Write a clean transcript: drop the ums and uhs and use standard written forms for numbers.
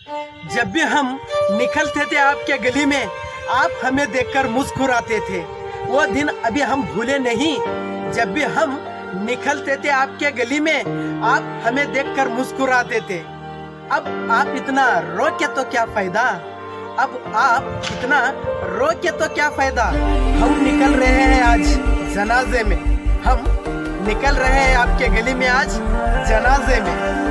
जब भी हम निकलते थे आपके गली में, आप हमें देखकर मुस्कुराते थे। वो दिन अभी हम भूले नहीं। जब भी हम निकलते थे आपके गली में, आप हमें देखकर मुस्कुराते थे। अब आप इतना रो के तो क्या फायदा, अब आप इतना रो के तो क्या फायदा। हम निकल रहे हैं आज जनाजे में, हम निकल रहे हैं आपके गली में आज जनाजे में।